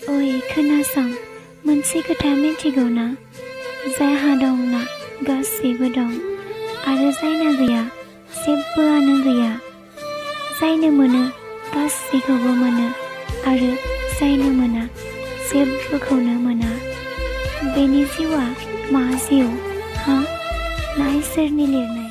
ओइ खोनासं, मोनसे खोथा मिथिगौ ना? जायहा दं ना गासैबो दं, आरो जायना गैया जेबोआनो गैया। जायनो मोनो गासैखौबो मोनो, आरो जायनो मोना जेबोखौनो मोना। बेनि जिउआ मा जिउ? नाय सोरनि लिरनाय?